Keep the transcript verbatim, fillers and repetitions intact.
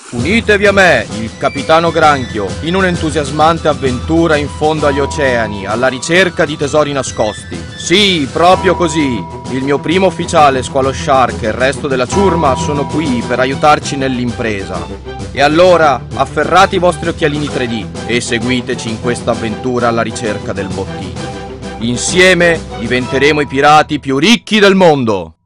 Unitevi a me, il capitano Granchio, in un'entusiasmante avventura in fondo agli oceani, alla ricerca di tesori nascosti. Sì, proprio così. Il mio primo ufficiale, Squalo Shark, e il resto della ciurma sono qui per aiutarci nell'impresa. E allora, afferrate i vostri occhialini tre D e seguiteci in questa avventura alla ricerca del bottino. Insieme diventeremo i pirati più ricchi del mondo!